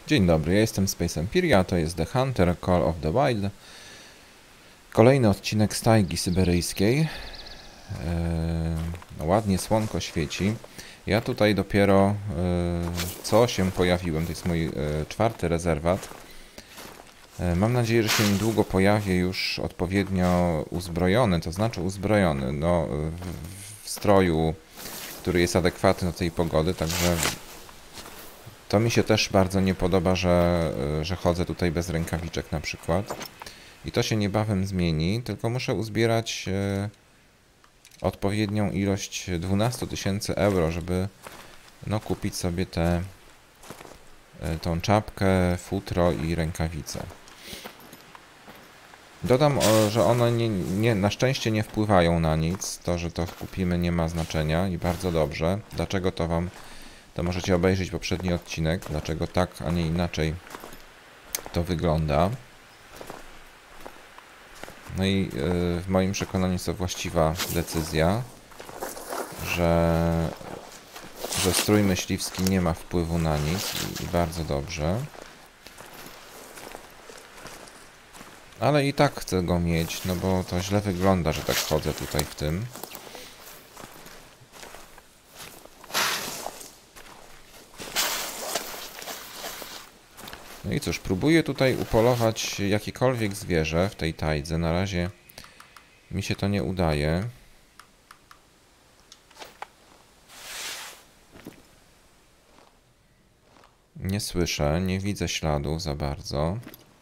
Dzień dobry, ja jestem Space Empyria, a to jest The Hunter Call of the Wild. Kolejny odcinek z tajgi syberyjskiej. Ładnie słonko świeci. Ja tutaj dopiero co się pojawiłem, to jest mój czwarty rezerwat. Mam nadzieję, że się niedługo pojawię już odpowiednio uzbrojony, to znaczy uzbrojony, no, w stroju, który jest adekwatny do tej pogody, także to mi się też bardzo nie podoba, że chodzę tutaj bez rękawiczek na przykład. I to się niebawem zmieni, tylko muszę uzbierać odpowiednią ilość 12 000 euro, żeby no, kupić sobie tą czapkę, futro i rękawice. Dodam, że one na szczęście nie wpływają na nic. To, że to kupimy, nie ma znaczenia i bardzo dobrze. Dlaczego to możecie obejrzeć poprzedni odcinek, dlaczego tak, a nie inaczej to wygląda. No i w moim przekonaniu jest to właściwa decyzja, że strój myśliwski nie ma wpływu na nic i bardzo dobrze. Ale i tak chcę go mieć, no bo to źle wygląda, że tak chodzę tutaj w tym. No i cóż, próbuję tutaj upolować jakiekolwiek zwierzę w tej tajdze. Na razie mi się to nie udaje. Nie słyszę, nie widzę śladów za bardzo.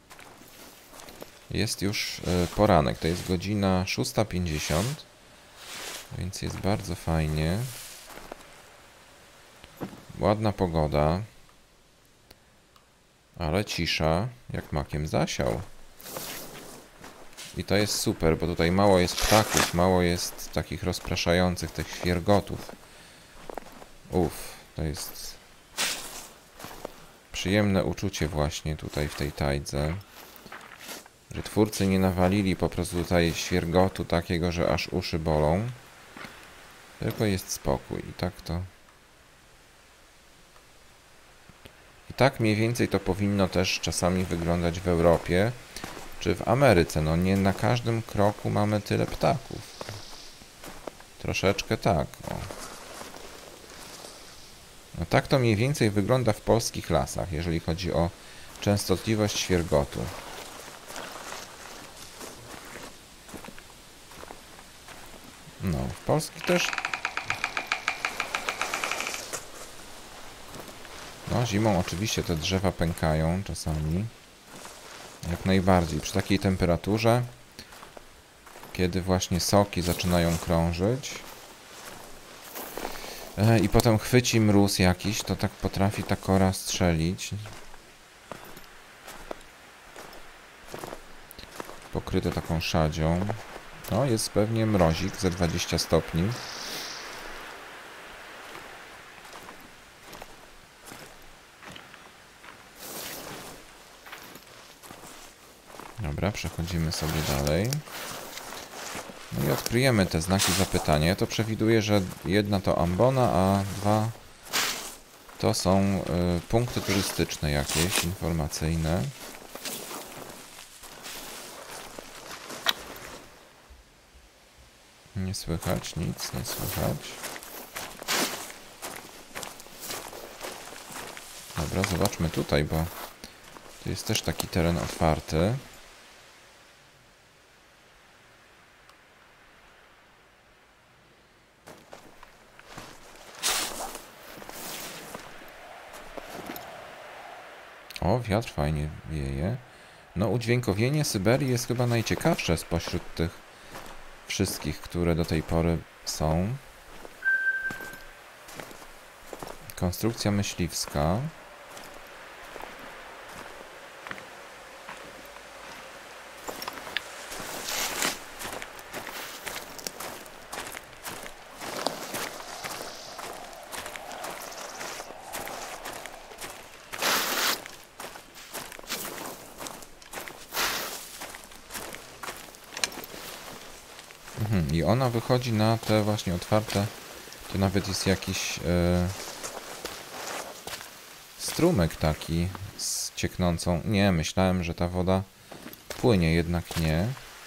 Jest już poranek, to jest godzina 6:50, więc jest bardzo fajnie. Ładna pogoda, ale cisza jak makiem zasiał. I to jest super, bo tutaj mało jest ptaków, mało jest takich rozpraszających tych świergotów. To jest przyjemne uczucie właśnie tutaj w tej tajdze. Że twórcy nie nawalili po prostu tutaj świergotu takiego, że aż uszy bolą. Tylko jest spokój i tak to... I tak mniej więcej to powinno też czasami wyglądać w Europie czy w Ameryce. No nie na każdym kroku mamy tyle ptaków. Troszeczkę tak, o. No tak to mniej więcej wygląda w polskich lasach, jeżeli chodzi o częstotliwość świergotu. No, w Polsce też... No, zimą oczywiście te drzewa pękają czasami. Jak najbardziej. Przy takiej temperaturze, kiedy właśnie soki zaczynają krążyć i potem chwyci mróz jakiś, to tak potrafi ta kora strzelić. Pokryte taką szadzią. No, jest pewnie mrozik ze 20 stopni. Dobra, przechodzimy sobie dalej. No i odkryjemy te znaki zapytania. Ja to przewiduję, że jedna to ambona, a dwa to są punkty turystyczne jakieś, informacyjne. Nie słychać nic, nie słychać. Dobra, zobaczmy tutaj, bo tu jest też taki teren otwarty. O, wiatr fajnie wieje. No, udźwiękowienie Syberii jest chyba najciekawsze spośród tych wszystkich, które do tej pory są. Konstrukcja myśliwska. I ona wychodzi na te właśnie otwarte. Tu nawet jest jakiś strumyk taki z cieknącą. Nie, myślałem, że ta woda płynie, jednak nie.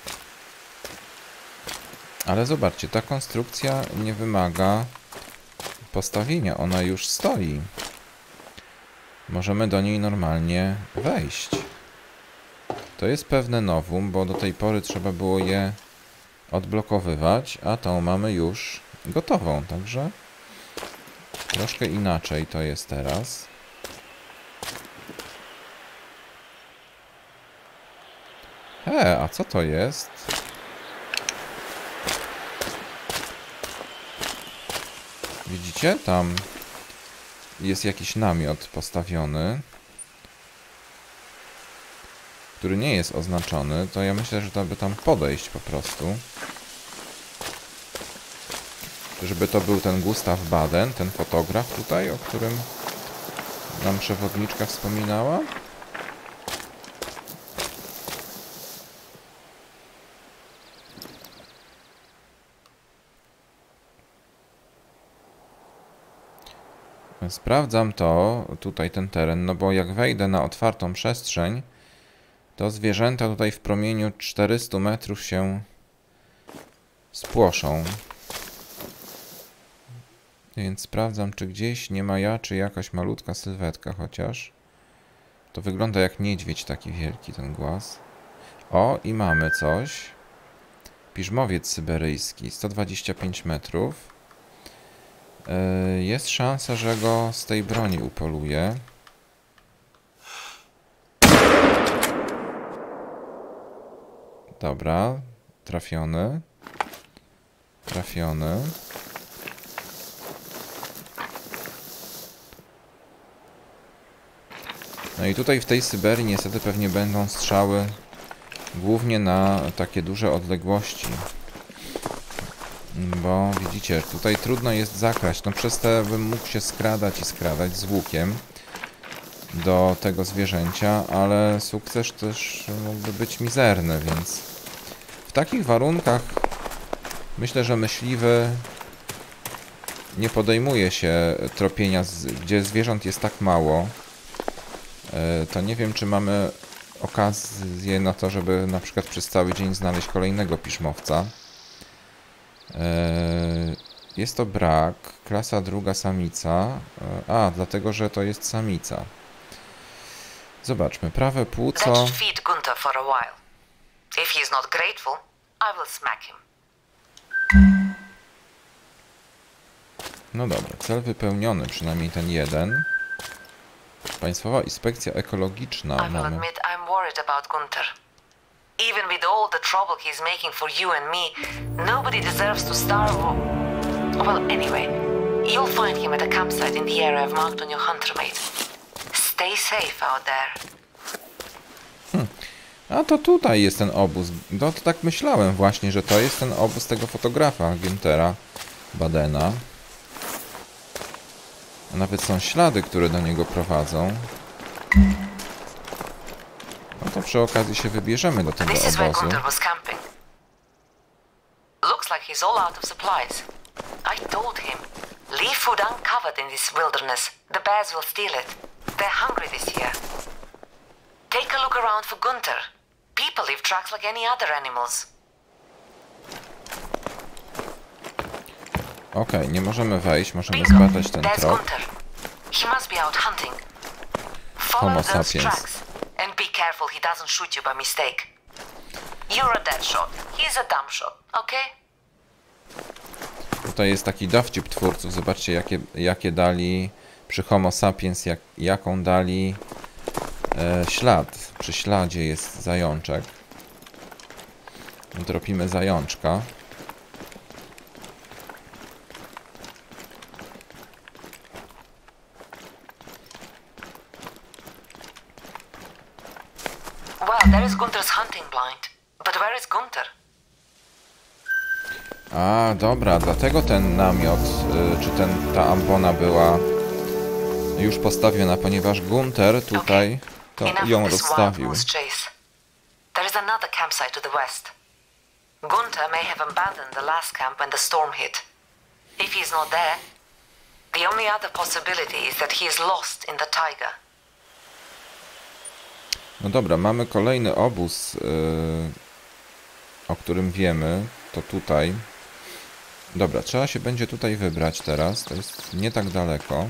Ale zobaczcie, ta konstrukcja nie wymaga postawienia, ona już stoi. Możemy do niej normalnie wejść. To jest pewne nowum, bo do tej pory trzeba było je odblokowywać, a tą mamy już gotową, także troszkę inaczej to jest teraz. A co to jest? Widzicie? Tam jest jakiś namiot postawiony, który nie jest oznaczony. To ja myślę, że to by tam podejść po prostu. Żeby to był ten Gustav Baden, ten fotograf tutaj, o którym nam przewodniczka wspominała. Sprawdzam tutaj ten teren, no bo jak wejdę na otwartą przestrzeń, to zwierzęta tutaj w promieniu 400 metrów się spłoszą. Więc sprawdzam, czy gdzieś nie ma ja, czy jakaś malutka sylwetka chociaż. To wygląda jak niedźwiedź taki wielki ten głaz. O, i mamy coś. Piżmowiec syberyjski, 125 metrów. Jest szansa, że go z tej broni upoluję. Dobra, trafiony. Trafiony. No i tutaj w tej Syberii niestety pewnie będą strzały głównie na takie duże odległości. Bo widzicie, tutaj trudno jest zakraść. No przez to bym mógł się skradać i skradać z łukiem do tego zwierzęcia, ale sukces też mógłby być mizerny, więc w takich warunkach myślę, że myśliwy nie podejmuje się tropienia, gdzie zwierząt jest tak mało. To nie wiem, czy mamy okazję na to, żeby na przykład przez cały dzień znaleźć kolejnego piżmowca. Jest to brak. Klasa druga samica. Dlatego, że to jest samica. Zobaczmy. Prawe płuco. No dobra. Cel wypełniony. Przynajmniej ten jeden. Państwowa inspekcja ekologiczna. Mamy. Even with all the trouble he's making for you and me, nobody deserves to starve. Well, anyway, you'll find him at a campsite in the area I've marked on your hunter mate. Stay safe out there. A to tutaj jest ten obóz. To tak myślałem właśnie, że to jest ten obóz tego fotografa, Günthera Badena. A nawet są ślady, które do niego prowadzą. No to przy okazji się wybierzemy do tego obozu. Looks like he's all out of supplies. I told him, leave food uncovered in this wilderness. The bears will steal it. They're hungry this year. Take a look around for Gunther. People leave tracks like any other animals. Okej, nie możemy wejść, możemy zbadać ten There's trop. Gunther. He must be out hunting. Homo Follow those sapiens. tracks and be careful he doesn't shoot you by mistake. You're a dead shot. He's a dumb shot, okay? Tutaj jest taki dowcip twórców. Zobaczcie, jakie dali przy Homo sapiens, jaką dali ślad. Przy śladzie jest zajączek. Tropimy zajączka. Well, there is Gunther's hunting blind. But where is Gunther? A, dobra, dlatego ten namiot, czy ta ambona była już postawiona, ponieważ Gunther tutaj to ją rozstawił. There is another campsite to the west. Gunther may have abandoned the last camp when the storm hit. If he's not there, The only other possibility is that he is lost in the taiga. No dobra, mamy kolejny obóz, o którym wiemy. To tutaj. Dobra, trzeba się będzie tutaj wybrać teraz. To jest nie tak daleko.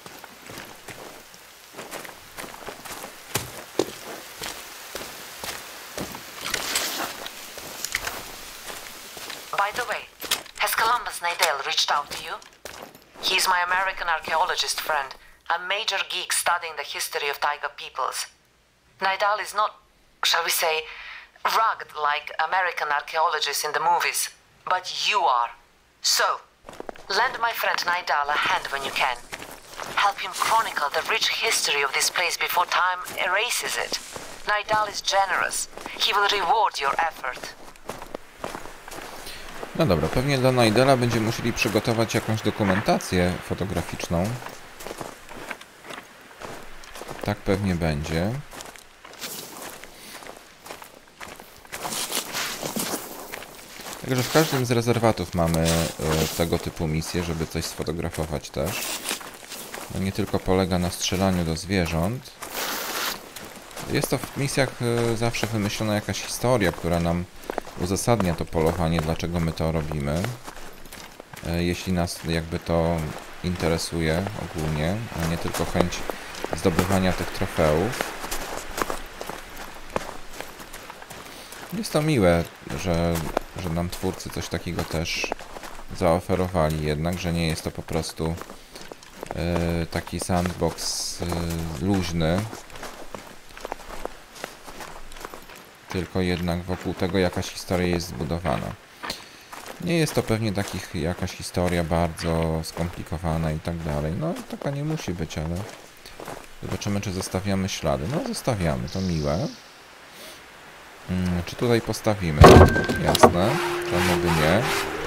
By the way, has Columbus Naidel reached out to you? He's my American archaeologist friend, a major geek studying the history of taiga peoples. Naidal is not, shall we say, rugged like American archaeologists in the movies, but you are. So, lend my friend Naidal a hand when you can. Help him chronicle the rich history of this place before time erases it. Naidal is generous. He will reward your effort. No dobra, pewnie dla Naidela będziemy musieli przygotować jakąś dokumentację fotograficzną. Tak pewnie będzie. Także w każdym z rezerwatów mamy tego typu misje, żeby coś sfotografować też. No nie tylko polega na strzelaniu do zwierząt. Jest to w misjach zawsze wymyślona jakaś historia, która nam uzasadnia to polowanie, dlaczego my to robimy. Jeśli nas jakby to interesuje ogólnie, a nie tylko chęć zdobywania tych trofeów. Jest to miłe, że nam twórcy coś takiego też zaoferowali, jednak, że nie jest to po prostu taki sandbox luźny, tylko jednak wokół tego jakaś historia jest zbudowana. Nie jest to pewnie jakaś historia bardzo skomplikowana i tak dalej. No, taka nie musi być, ale zobaczymy, czy zostawiamy ślady. No, zostawiamy, to miłe. Czy tutaj postawimy? Jasne, czemu by nie?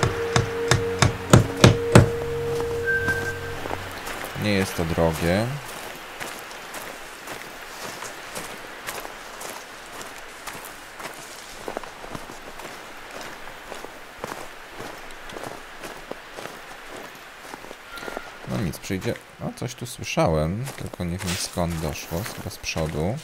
Nie jest to drogie. No nic, przyjdzie... No coś tu słyszałem, tylko nie wiem skąd doszło, chyba z przodu.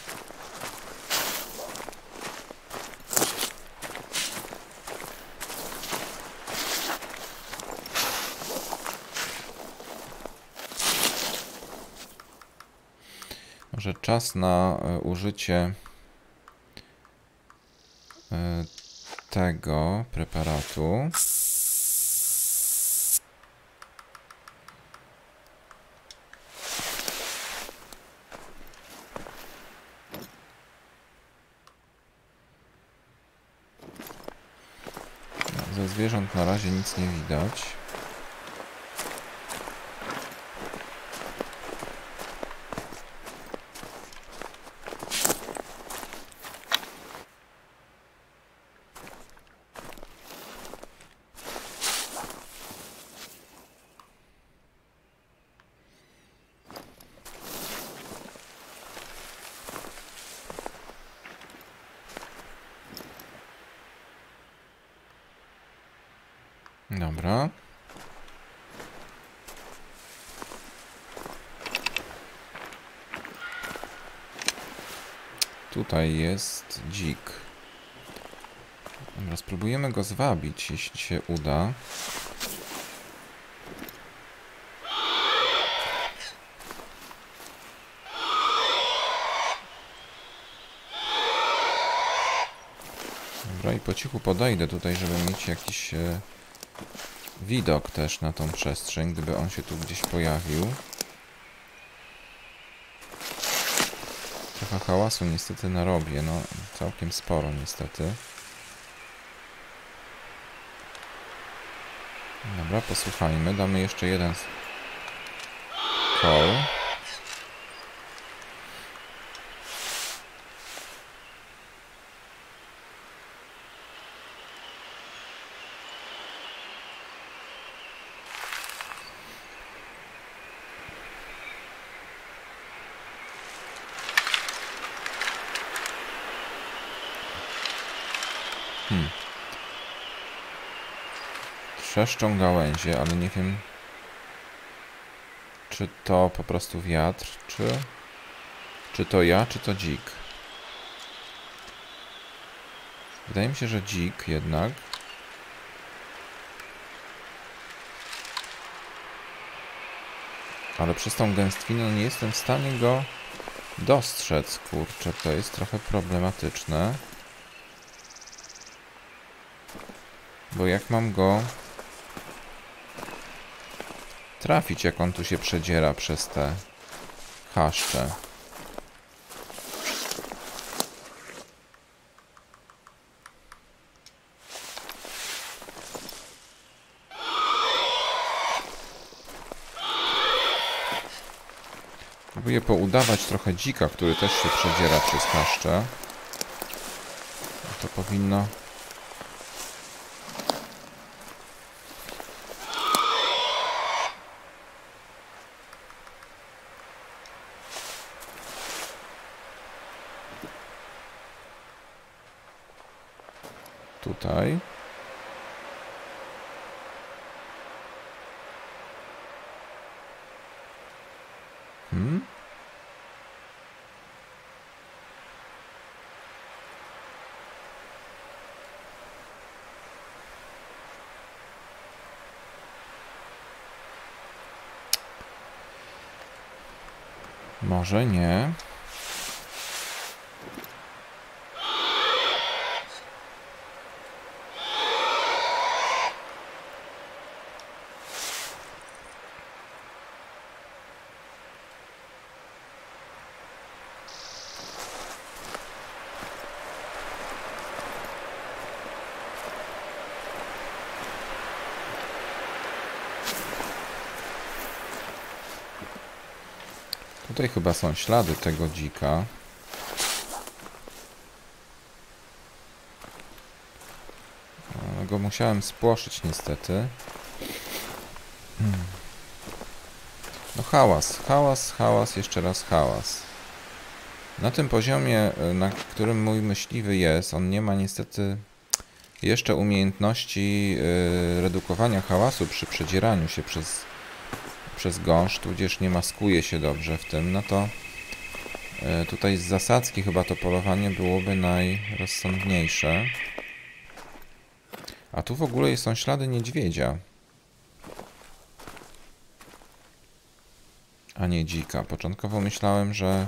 Może czas na użycie tego preparatu. Ze zwierząt na razie nic nie widać. Dobra. Tutaj jest dzik. Dobra, spróbujemy go zwabić, jeśli się uda. Dobra, i po cichu podejdę tutaj, żeby mieć jakiś widok też na tą przestrzeń, gdyby on się tu gdzieś pojawił. Trochę hałasu niestety narobię, no całkiem sporo niestety. Dobra, posłuchajmy, damy jeszcze jeden call. Trzeszczą gałęzie, ale nie wiem... czy to po prostu wiatr, czy to ja, czy to dzik. Wydaje mi się, że dzik jednak. Ale przez tą gęstwinę nie jestem w stanie go dostrzec. Kurczę, to jest trochę problematyczne. Bo jak mam go trafić, jak on tu się przedziera przez te chaszcze? Próbuję poudawać trochę dzika, który też się przedziera przez chaszcze. To powinno... Tutaj. Może nie. Tutaj chyba są ślady tego dzika. Go musiałem spłoszyć niestety. No hałas, jeszcze raz hałas. Na tym poziomie, na którym mój myśliwy jest, on nie ma niestety jeszcze umiejętności redukowania hałasu przy przedzieraniu się przez gąszcz, tudzież nie maskuje się dobrze w tym, no to tutaj z zasadzki chyba to polowanie byłoby najrozsądniejsze. A tu w ogóle są ślady niedźwiedzia, a nie dzika. Początkowo myślałem, że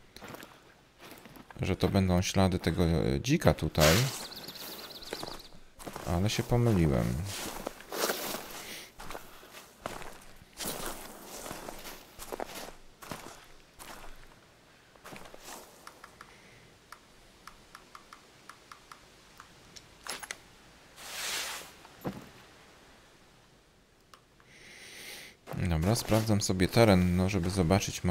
to będą ślady tego dzika tutaj, ale się pomyliłem. Dobra, sprawdzam sobie teren, no żeby zobaczyć,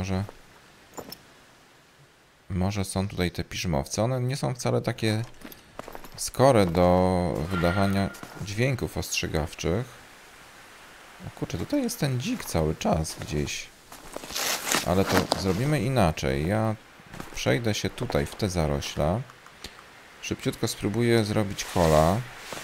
może są tutaj te piżmowce. One nie są wcale takie skore do wydawania dźwięków ostrzegawczych. O kurczę, tutaj jest ten dzik cały czas gdzieś. Ale to zrobimy inaczej. Ja przejdę się tutaj w te zarośla. Szybciutko spróbuję zrobić kola.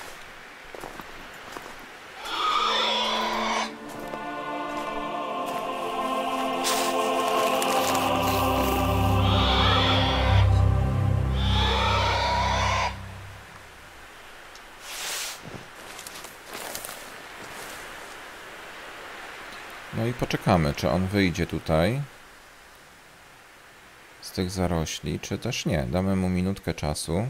No i poczekamy, czy on wyjdzie tutaj z tych zarośli, czy też nie. Damy mu minutkę czasu.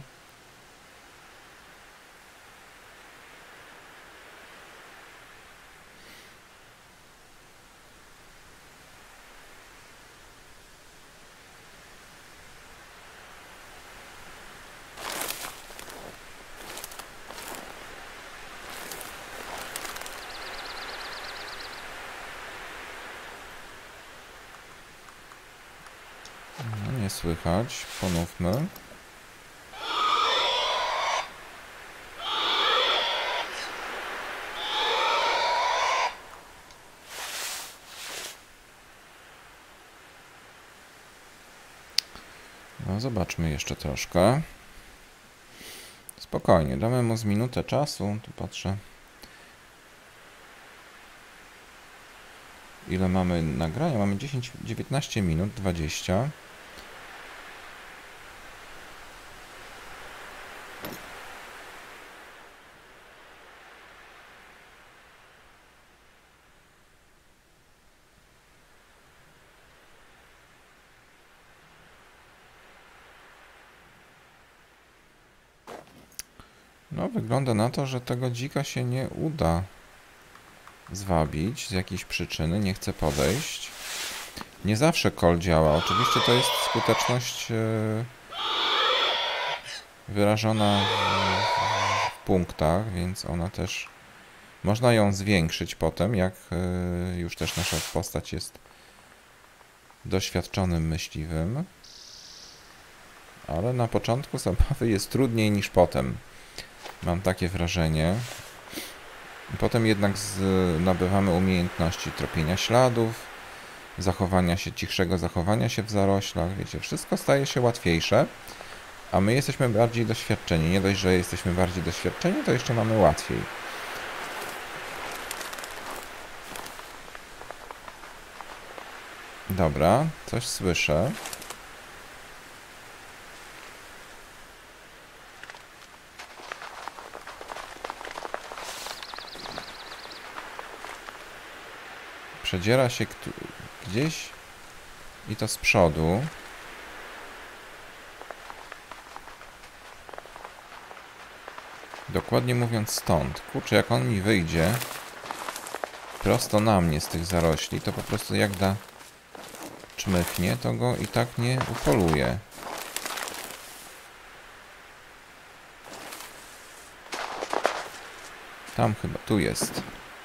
No, nie słychać. Ponówmy. No, zobaczmy jeszcze troszkę. Spokojnie, damy mu z minutę czasu. Tu patrzę. Ile mamy nagrania? Mamy 19 minut, 20. No, wygląda na to, że tego dzika się nie uda zwabić z jakiejś przyczyny, nie chce podejść. Nie zawsze call działa. Oczywiście to jest skuteczność wyrażona w punktach, więc ona też można ją zwiększyć potem, jak już też nasza postać jest doświadczonym myśliwym. Ale na początku zabawy jest trudniej niż potem. Mam takie wrażenie. Potem jednak nabywamy umiejętności tropienia śladów, cichszego zachowania się w zaroślach. Wiecie, wszystko staje się łatwiejsze, a my jesteśmy bardziej doświadczeni. Nie dość, że jesteśmy bardziej doświadczeni, to jeszcze mamy łatwiej. Dobra, coś słyszę. Przedziera się gdzieś i to z przodu. Dokładnie mówiąc stąd. Kurczę, jak on mi wyjdzie prosto na mnie z tych zarośli, to po prostu jak da czmychnie, to go i tak nie upoluje. Tam chyba, tu jest.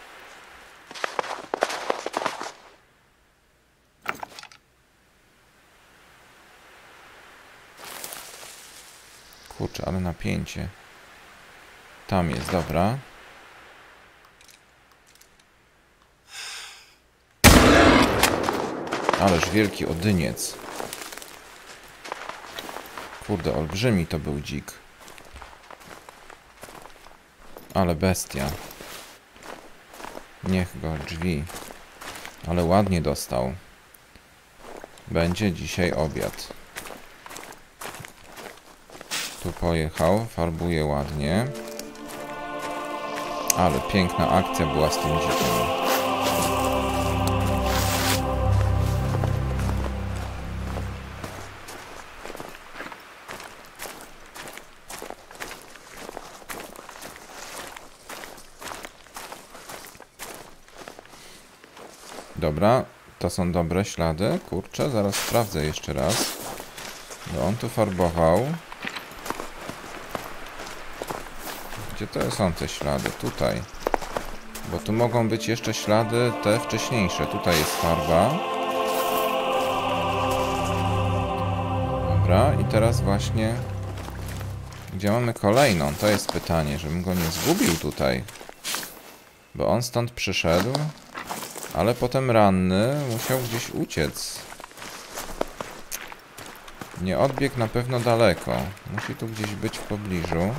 Kurczę, ale napięcie. Tam jest, dobra. Ależ wielki odyniec. Kurde, olbrzymi to był dzik. Ale bestia. Niech go drzwi. Ale ładnie dostał. Będzie dzisiaj obiad. Tu pojechał, farbuje ładnie. Ale piękna akcja była z tym dzikiem. Dobra, to są dobre ślady. Kurczę, zaraz sprawdzę jeszcze raz. No on tu farbował. Gdzie to są te ślady? Tutaj. Bo tu mogą być jeszcze ślady te wcześniejsze. Tutaj jest farba. Dobra, i teraz właśnie... Gdzie mamy kolejną? To jest pytanie, żebym go nie zgubił tutaj. Bo on stąd przyszedł, ale potem ranny musiał gdzieś uciec. Nie odbiegł na pewno daleko. Musi tu gdzieś być w pobliżu.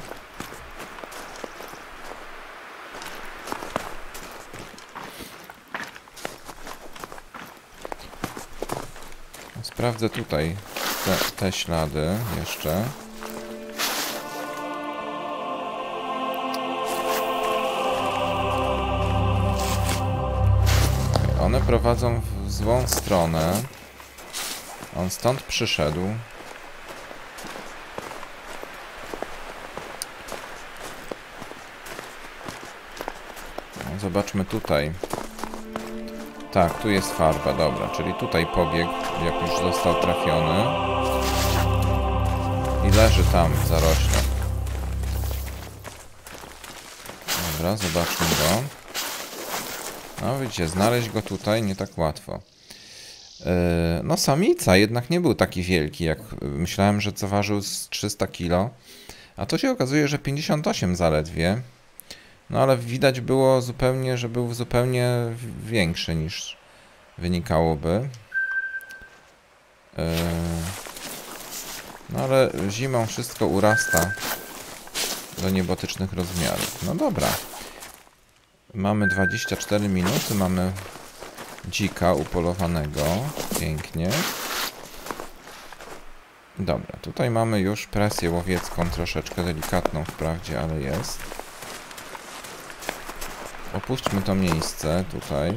Sprawdzę tutaj te ślady jeszcze. One prowadzą w złą stronę. On stąd przyszedł. No, zobaczmy tutaj. Tak, tu jest farba, dobra, czyli tutaj pobiegł, jak już został trafiony. I leży tam w zaroślach. Dobra, zobaczmy go. No widzicie, znaleźć go tutaj nie tak łatwo. No samica jednak nie był taki wielki, jak myślałem, że co ważył z 300 kg. A to się okazuje, że 58 zaledwie. No ale widać było zupełnie, że był zupełnie większy niż wynikałoby. No ale zimą wszystko urasta do niebotycznych rozmiarów. No dobra. Mamy 24 minuty, mamy dzika upolowanego. Pięknie. Dobra, tutaj mamy już presję łowiecką, troszeczkę delikatną wprawdzie, ale jest. Opuśćmy to miejsce tutaj.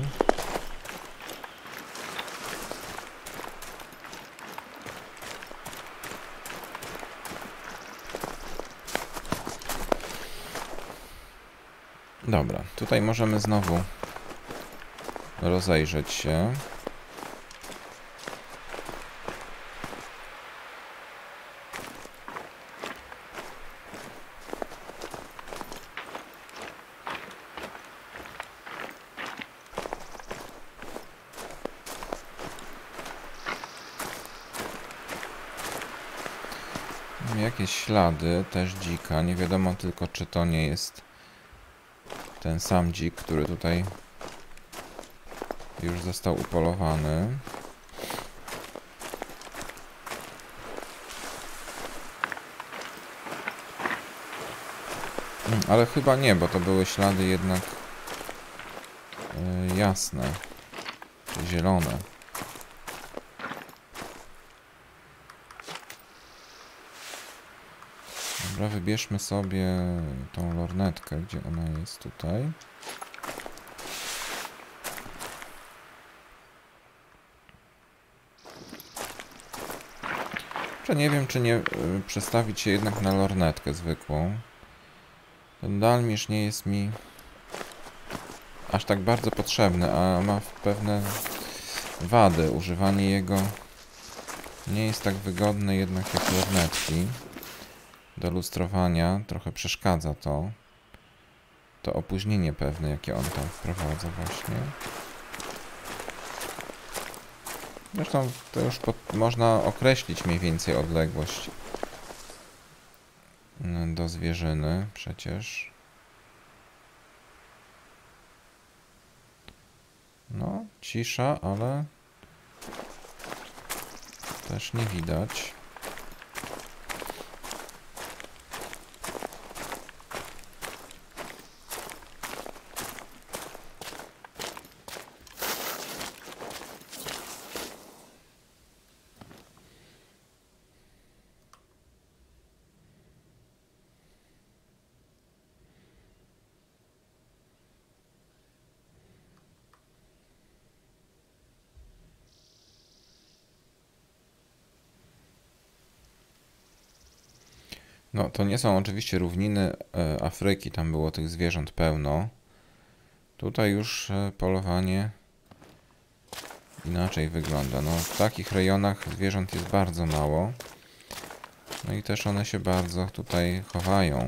Dobra, tutaj możemy znowu rozejrzeć się. Jakieś ślady, też dzika. Nie wiadomo tylko, czy to nie jest ten sam dzik, który tutaj już został upolowany. Ale chyba nie, bo to były ślady jednak jasne, czy zielone. Dobra, wybierzmy sobie tą lornetkę, gdzie ona jest tutaj. Nie wiem, czy nie przestawić się jednak na lornetkę zwykłą. Ten dalmierz nie jest mi aż tak bardzo potrzebny, a ma pewne wady. Używanie jego nie jest tak wygodne jednak jak lornetki. Do lustrowania trochę przeszkadza to. To opóźnienie pewne, jakie on tam wprowadza właśnie. Zresztą to już można określić mniej więcej odległość do zwierzyny przecież. No, cisza, ale też nie widać. No, to nie są oczywiście równiny Afryki, tam było tych zwierząt pełno. Tutaj już polowanie inaczej wygląda. No, w takich rejonach zwierząt jest bardzo mało. No i też one się bardzo tutaj chowają.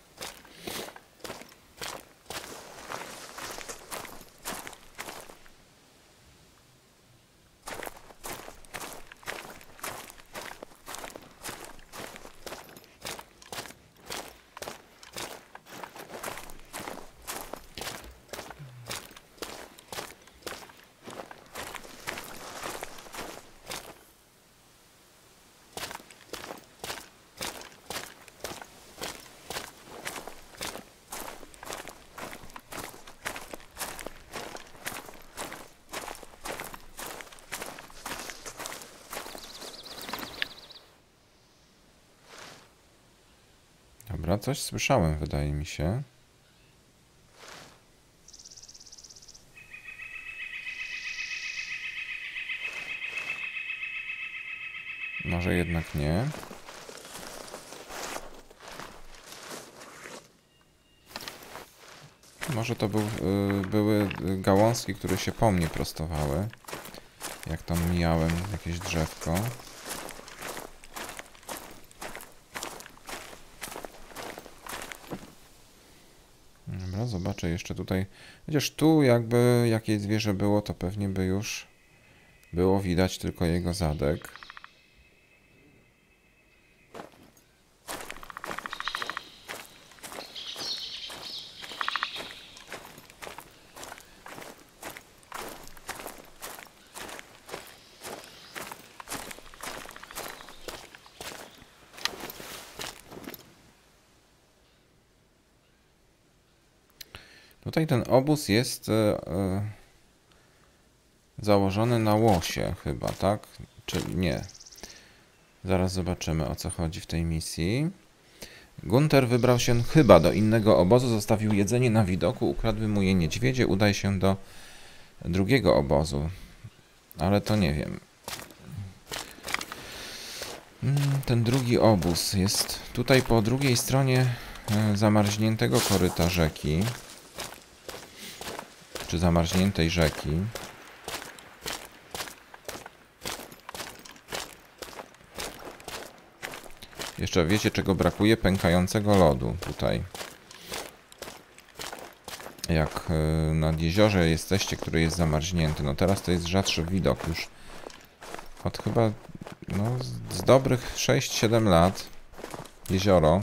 Dobra, coś słyszałem, wydaje mi się. Może jednak nie. Może to były gałązki, które się po mnie prostowały. Jak tam mijałem jakieś drzewko. Dobra, zobaczę jeszcze tutaj. Chociaż tu jakby jakieś zwierzę było, to pewnie by już było widać tylko jego zadek. Tutaj ten obóz jest założony na łosie chyba, tak? Czy nie? Zaraz zobaczymy, o co chodzi w tej misji. Gunther wybrał się chyba do innego obozu, zostawił jedzenie na widoku, ukradły mu je niedźwiedzie, udaj się do drugiego obozu. Ale to nie wiem. Ten drugi obóz jest tutaj po drugiej stronie zamarzniętego koryta rzeki. Czy zamarzniętej rzeki. Jeszcze wiecie, czego brakuje? Pękającego lodu tutaj. Jak nad jeziorze jesteście, który jest zamarznięty. No teraz to jest rzadszy widok już. Od chyba z dobrych 6-7 lat. Jezioro,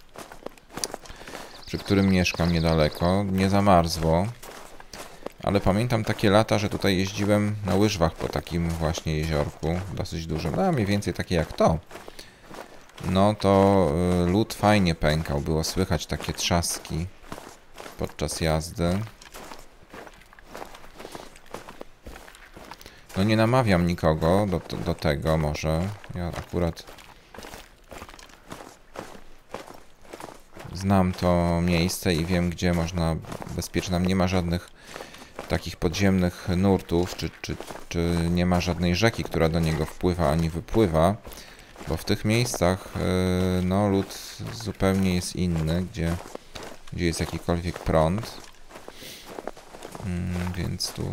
przy którym mieszkam niedaleko, nie zamarzło. Ale pamiętam takie lata, że tutaj jeździłem na łyżwach po takim właśnie jeziorku. Dosyć dużym. No mniej więcej takie jak to. No to lód fajnie pękał. Było słychać takie trzaski podczas jazdy. No nie namawiam nikogo do tego może. Ja akurat znam to miejsce i wiem, gdzie można bezpiecznie. Tam nie ma żadnych takich podziemnych nurtów, czy nie ma żadnej rzeki, która do niego wpływa ani wypływa. Bo w tych miejscach no, lód zupełnie jest inny, gdzie jest jakikolwiek prąd. Więc tu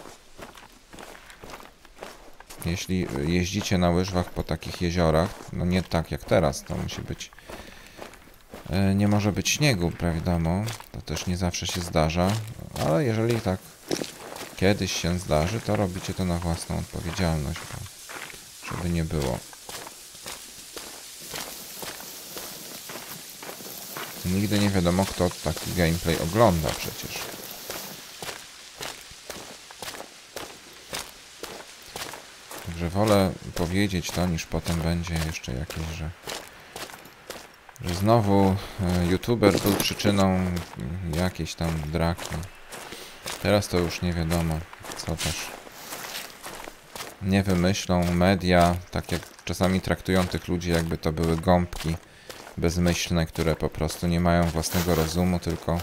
jeśli jeździcie na łyżwach po takich jeziorach, no nie tak jak teraz, to musi być, nie może być śniegu, wiadomo, to też nie zawsze się zdarza, ale jeżeli tak kiedyś się zdarzy, to robicie to na własną odpowiedzialność, żeby nie było. Nigdy nie wiadomo, kto taki gameplay ogląda przecież. Także wolę powiedzieć to, niż potem będzie jeszcze jakieś, że znowu youtuber był przyczyną jakiejś tam draki. Teraz to już nie wiadomo, co też nie wymyślą. Media, tak jak czasami traktują tych ludzi, jakby to były gąbki bezmyślne, które po prostu nie mają własnego rozumu, tylko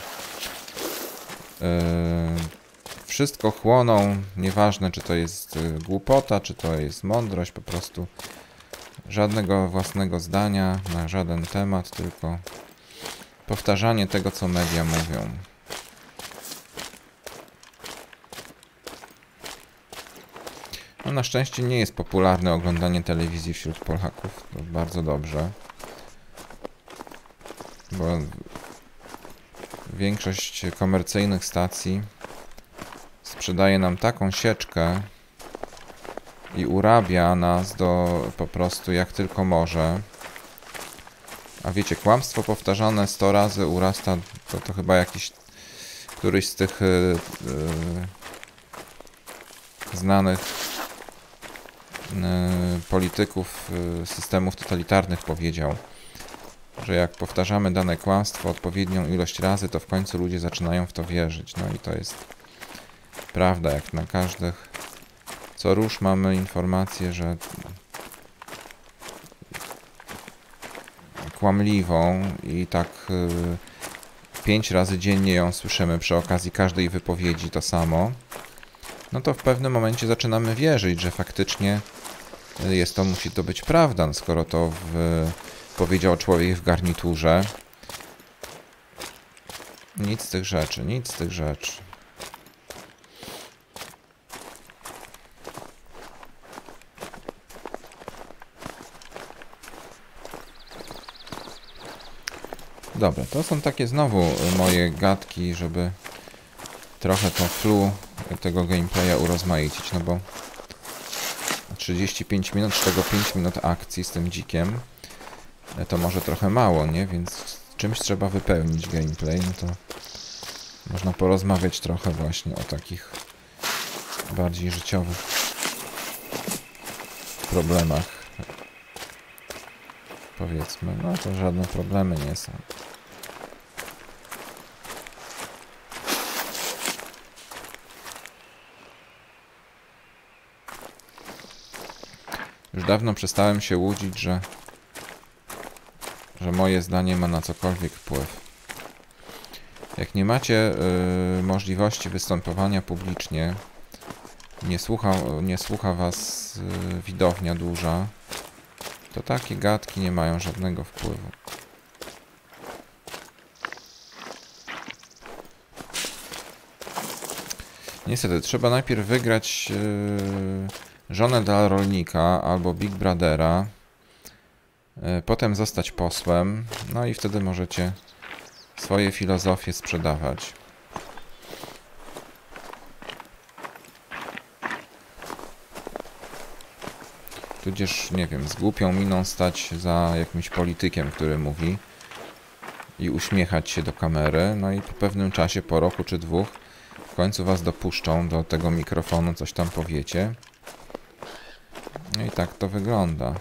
wszystko chłoną, nieważne czy to jest głupota, czy to jest mądrość, po prostu żadnego własnego zdania na żaden temat, tylko powtarzanie tego, co media mówią. No, na szczęście nie jest popularne oglądanie telewizji wśród Polaków, to bardzo dobrze. Bo większość komercyjnych stacji sprzedaje nam taką sieczkę i urabia nas do po prostu jak tylko może. A wiecie, kłamstwo powtarzane 100 razy urasta, to chyba jakiś któryś z tych znanych polityków systemów totalitarnych powiedział, że jak powtarzamy dane kłamstwo odpowiednią ilość razy, to w końcu ludzie zaczynają w to wierzyć. No i to jest prawda, jak na każdych. Co rusz mamy informację, że kłamliwą i tak 5 razy dziennie ją słyszymy przy okazji każdej wypowiedzi to samo, no to w pewnym momencie zaczynamy wierzyć, że faktycznie musi to być prawda, no skoro to powiedział człowiek w garniturze. Nic z tych rzeczy, nic z tych rzeczy. Dobra, to są takie znowu moje gadki, żeby trochę to flow tego gameplaya urozmaicić, no bo 35 minut, z tego 5 minut akcji z tym dzikiem, to może trochę mało, nie? Więc czymś trzeba wypełnić gameplay, no to można porozmawiać trochę właśnie o takich bardziej życiowych problemach. Powiedzmy, no to żadne problemy nie są. Już dawno przestałem się łudzić, że moje zdanie ma na cokolwiek wpływ. Jak nie macie możliwości występowania publicznie, nie słucha was widownia duża, to takie gadki nie mają żadnego wpływu. Niestety, trzeba najpierw wygrać żonę dla rolnika albo Big Brothera, potem zostać posłem, no i wtedy możecie swoje filozofie sprzedawać. Tudzież, nie wiem, z głupią miną stać za jakimś politykiem, który mówi i uśmiechać się do kamery, no i po pewnym czasie, po roku czy dwóch, w końcu was dopuszczą do tego mikrofonu, coś tam powiecie. No i tak to wygląda.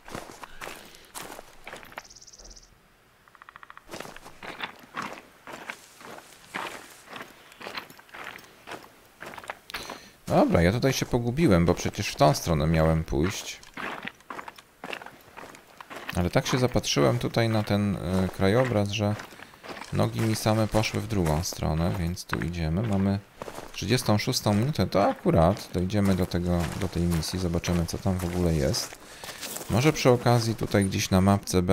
Dobra, ja tutaj się pogubiłem, bo przecież w tą stronę miałem pójść. Ale tak się zapatrzyłem tutaj na ten krajobraz, że nogi mi same poszły w drugą stronę, więc tu idziemy. Mamy 36 minutę, to akurat dojdziemy do tej misji, zobaczymy co tam w ogóle jest. Może przy okazji tutaj gdzieś na mapce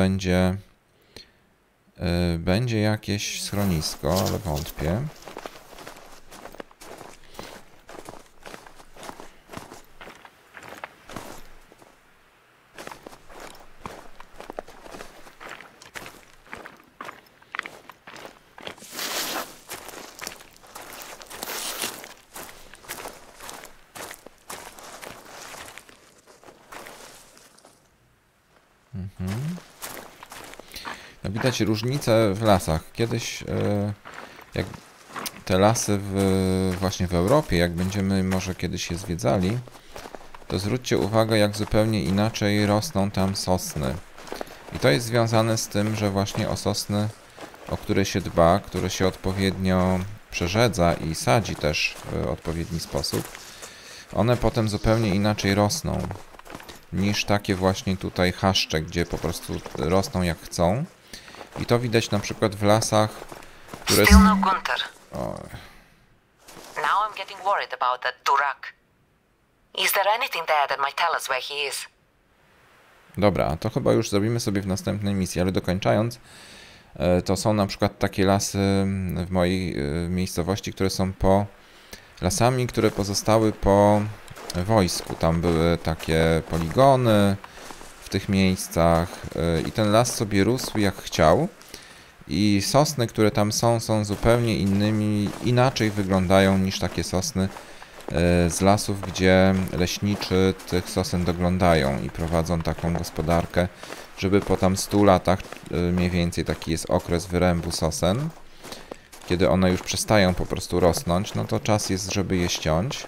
będzie jakieś schronisko, ale wątpię. No widać różnice w lasach. Kiedyś, jak te lasy właśnie w Europie, jak będziemy może kiedyś je zwiedzali, to zwróćcie uwagę, jak zupełnie inaczej rosną tam sosny. I to jest związane z tym, że właśnie o sosny, o które się dba, które się odpowiednio przerzedza i sadzi też w odpowiedni sposób, one potem zupełnie inaczej rosną niż takie właśnie tutaj chaszcze, gdzie po prostu rosną jak chcą. I to widać na przykład w lasach, które... Still no Gunther. O. Now I'm getting worried about that Durak. Is there anything there that might tell us where he is? Dobra, to chyba już zrobimy sobie w następnej misji, ale dokończając, to są na przykład takie lasy w mojej miejscowości, które są lasami, które pozostały po wojsku. Tam były takie poligony w tych miejscach i ten las sobie rósł jak chciał i sosny, które tam są zupełnie inaczej wyglądają niż takie sosny z lasów, gdzie leśniczy tych sosen doglądają i prowadzą taką gospodarkę, żeby po tam 100 latach mniej więcej taki jest okres wyrębu sosen, kiedy one już przestają po prostu rosnąć, no to czas jest, żeby je ściąć.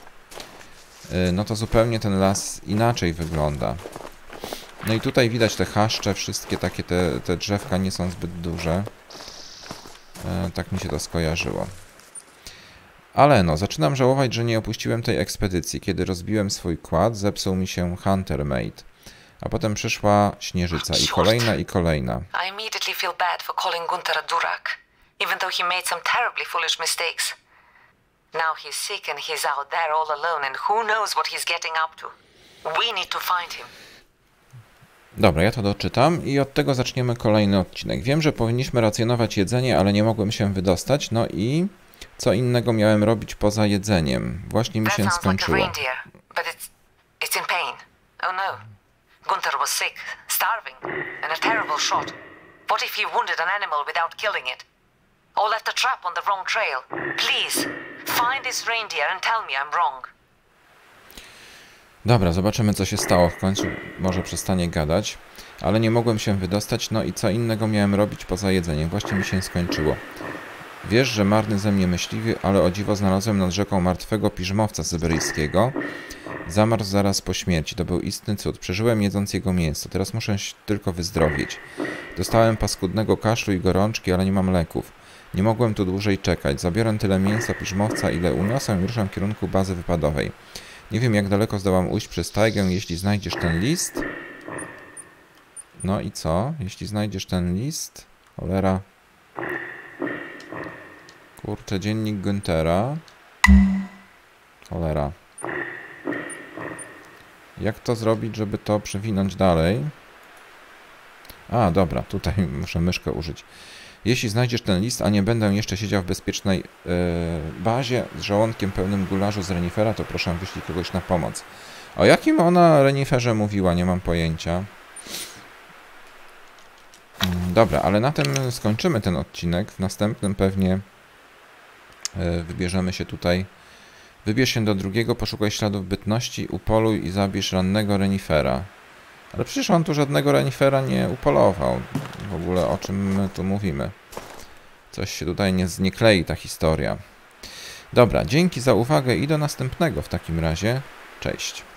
No to zupełnie ten las inaczej wygląda. No i tutaj widać te chaszcze, wszystkie takie te drzewka nie są zbyt duże. Tak mi się to skojarzyło. Ale no, zaczynam żałować, że nie opuściłem tej ekspedycji. Kiedy rozbiłem swój kład, zepsuł mi się Hunter Mate. A potem przyszła Śnieżyca i kolejna i kolejna. I immediately feel bad for calling Gunther a Durak, even though he made some terribly foolish mistakes. Now he's sick and he's out there all alone and who knows what he's getting up to. We need to find him. Dobra, ja to doczytam i od tego zaczniemy kolejny odcinek. Wiem, że powinniśmy racjonować jedzenie, ale nie mogłem się wydostać, no i co innego miałem robić poza jedzeniem. Właśnie mi się skończyło. Gunther was sick, starving, and a terrible shot. What if he wounded an animal without killing it? Or left a trap on the wrong trail? Please, find this reindeer and tell me I'm wrong. Dobra, zobaczymy co się stało. W końcu może przestanie gadać. Ale nie mogłem się wydostać, no i co innego miałem robić poza jedzeniem. Właśnie mi się skończyło. Wiesz, że marny ze mnie myśliwy, ale o dziwo znalazłem nad rzeką martwego piżmowca syberyjskiego. Zamarł zaraz po śmierci. To był istny cud. Przeżyłem jedząc jego mięso. Teraz muszę tylko wyzdrowieć. Dostałem paskudnego kaszlu i gorączki, ale nie mam leków. Nie mogłem tu dłużej czekać. Zabiorę tyle mięsa piżmowca, ile uniosę i ruszam w kierunku bazy wypadowej. Nie wiem, jak daleko zdołam ujść przez tajgę, jeśli znajdziesz ten list. No i co? Jeśli znajdziesz ten list... Cholera. Kurczę, dziennik Günthera. Cholera. Jak to zrobić, żeby to przewinąć dalej? A, dobra, tutaj muszę myszkę użyć. Jeśli znajdziesz ten list, a nie będę jeszcze siedział w bezpiecznej bazie z żołądkiem pełnym gularzu z renifera, to proszę wyślij kogoś na pomoc. O jakim ona reniferze mówiła, nie mam pojęcia. Dobra, ale na tym skończymy ten odcinek. W następnym pewnie wybierzemy się tutaj. Wybierz się do drugiego, poszukaj śladów bytności, upoluj i zabierz rannego renifera. Ale przecież on tu żadnego renifera nie upolował. W ogóle o czym my tu mówimy? Coś się tutaj nie klei ta historia. Dobra, dzięki za uwagę i do następnego w takim razie. Cześć.